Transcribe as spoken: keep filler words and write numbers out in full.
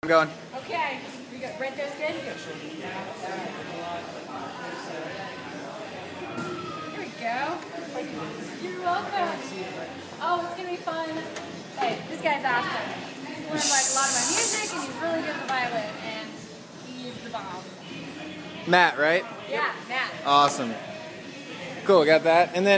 I'm going. Okay. You got right there's good? Here we go. You're welcome. Oh, it's gonna be fun. Hey, this guy's awesome. He's learned like a lot of my music and he's really good at the violin and he's the bomb. Matt, right? Yeah, Matt. Awesome. Cool, got that. And then